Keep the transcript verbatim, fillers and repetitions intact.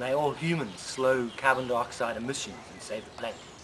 May all humans slow carbon dioxide emissions and save the planet.